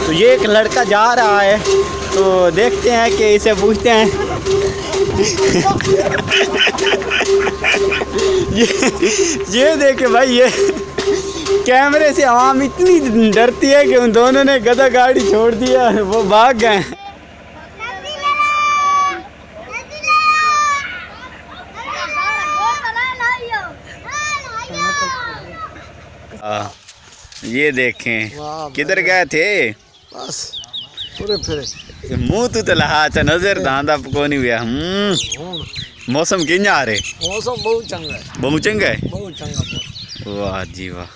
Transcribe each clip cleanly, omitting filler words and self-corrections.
तो ये एक लड़का जा रहा है, तो देखते हैं कि इसे पूछते हैं। ये देखे भाई, ये कैमरे से आवाम इतनी डरती है कि उन दोनों ने गधा गाड़ी छोड़ दिया, वो भाग गए। ये देखें किधर गए थे, बस पूरे फिरे मुंह तो लहा नजर दांदा को नहीं हुआ। मौसम किंजा आ रहे? मौसम बहुत चंगा है, बहुत चंगा है, बहुत चंगा। वाह जी वाह,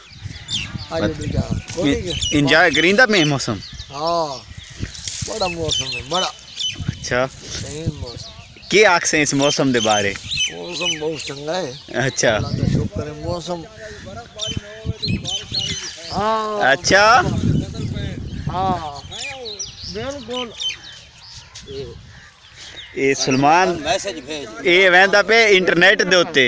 आज इंजॉय करींदा में मौसम। हाँ बड़ा मौसम है, बड़ा अच्छा। सही मौसम। क्या आख इस मौसम के बारे? मौसम बहुत चंगा है। अच्छा शुक्र है मौसम। अच्छा हाँ बिल्कुल। ये सलमान ये वहदा पे इंटरनेट दे उत्ते।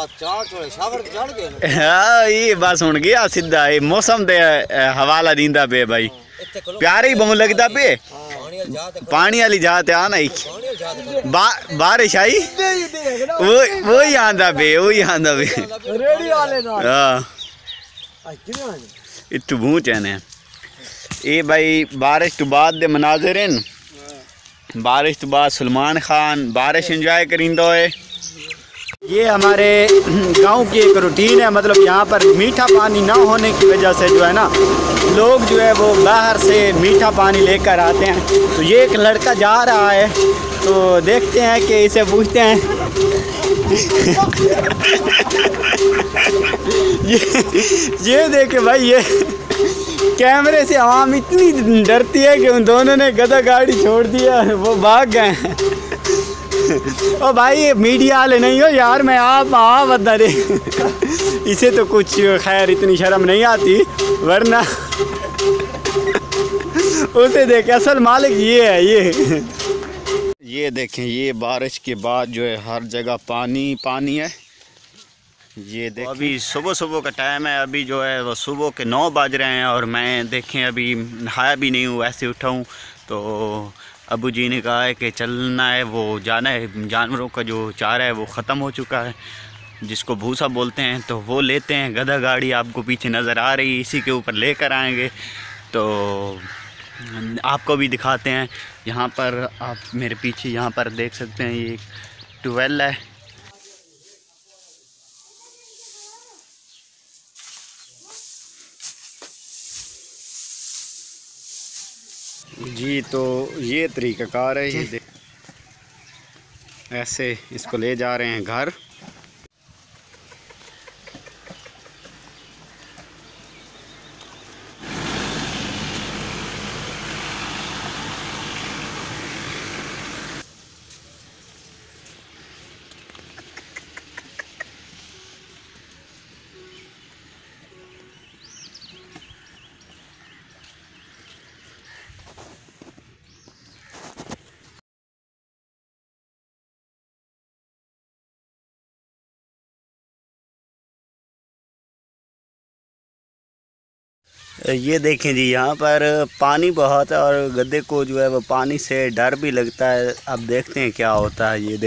हाँ ये बस हुण गया सीधा, ये मौसम दे हवाला दींदा पे भाई। प्यारे ही बहुत लगता पे, पानी वाली जात आ ना बारिश आई वो ही आंदा पे, वो ही आंदा पे। हाँ इतु भूच है ये भाई। बारिश तो बाद दे मनाजिर हैं, बारिश तो बाद सलमान खान बारिश एंजॉय करिंदा है। ये हमारे गांव की एक रूटीन है, मतलब यहाँ पर मीठा पानी ना होने की वजह से जो है ना, लोग जो है वो बाहर से मीठा पानी लेकर आते हैं। तो ये एक लड़का जा रहा है, तो देखते हैं कि इसे पूछते हैं। ये देखे भाई, ये कैमरे से आवाम इतनी डरती है कि उन दोनों ने गधा गाड़ी छोड़ दिया, वो भाग गए। ओ भाई मीडिया वाले नहीं हो यार, मैं आप बता दे। इसे तो कुछ खैर इतनी शर्म नहीं आती, वरना उसे देख असल मालिक ये है। ये देखें, ये बारिश के बाद जो है हर जगह पानी पानी है। ये देखें अभी सुबह सुबह का टाइम है, अभी जो है वो सुबह के 9 बज रहे हैं और मैं देखें अभी नहाया भी नहीं हूँ, ऐसे उठा हूँ। तो अबू जी ने कहा है कि चलना है, वो जाना है, जानवरों का जो चारा है वो ख़त्म हो चुका है, जिसको भूसा बोलते हैं, तो वो लेते हैं। गधा गाड़ी आपको पीछे नज़र आ रही है, इसी के ऊपर लेकर आएंगे। तो आपको भी दिखाते हैं। यहाँ पर आप मेरे पीछे यहाँ पर देख सकते हैं, ये ट्यूबवेल है। जी तो ये तरीक़ाकार है, ये ऐसे इसको ले जा रहे हैं घर। ये देखें जी, यहाँ पर पानी बहुत है और गधे को जो है वो पानी से डर भी लगता है। अब देखते हैं क्या होता है। ये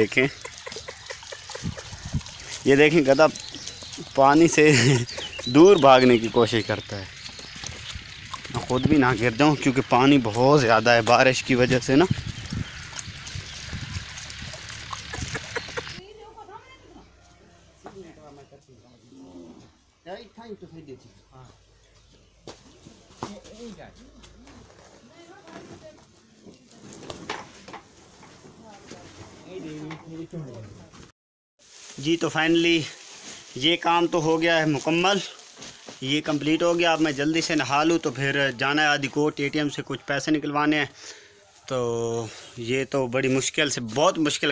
देखें गधा पानी से दूर भागने की कोशिश करता है। मैं खुद भी ना गिर जाऊँ क्योंकि पानी बहुत ज़्यादा है बारिश की वजह से ना। जी तो फाइनली ये काम तो हो गया है मुकम्मल, ये कंप्लीट हो गया। अब मैं जल्दी से नहा लूँ तो फिर जाना है आदिकोट ATM से कुछ पैसे निकलवाने हैं। तो ये तो बड़ी मुश्किल से, बहुत मुश्किल।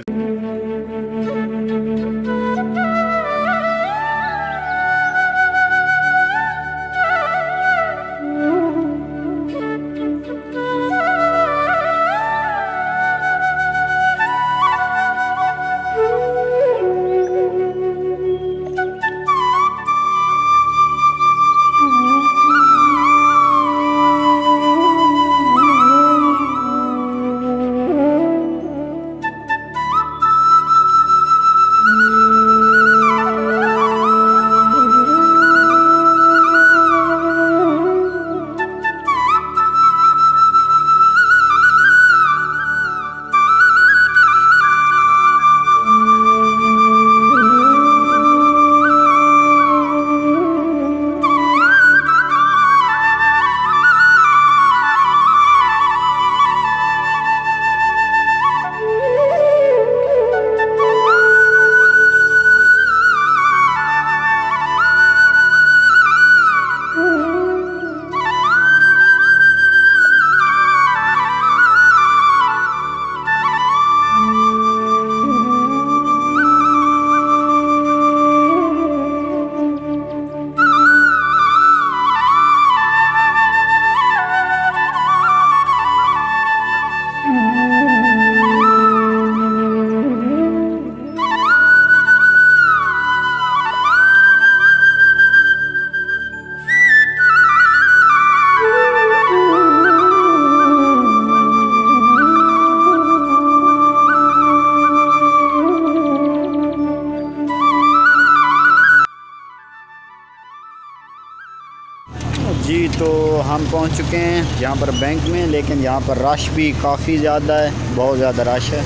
चुके हैं यहाँ पर बैंक में, लेकिन यहाँ पर रश भी काफ़ी ज़्यादा है, बहुत ज़्यादा रश है।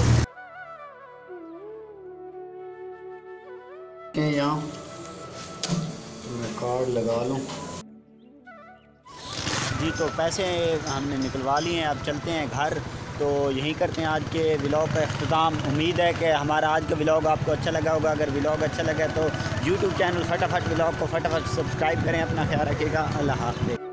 यहाँ मैं कार्ड लगा लूँ जी। तो पैसे हमने निकलवा लिए हैं, अब चलते हैं घर। तो यहीं करते हैं आज के व्लॉग का अख्ताम। उम्मीद है कि हमारा आज का व्लॉग आपको अच्छा लगा होगा। अगर व्लॉग अच्छा लगा तो यूट्यूब चैनल फटाफट व्लॉग को फटाफट सब्सक्राइब करें। अपना ख्याल रखिएगा। अल्लाह हाफ़िज़।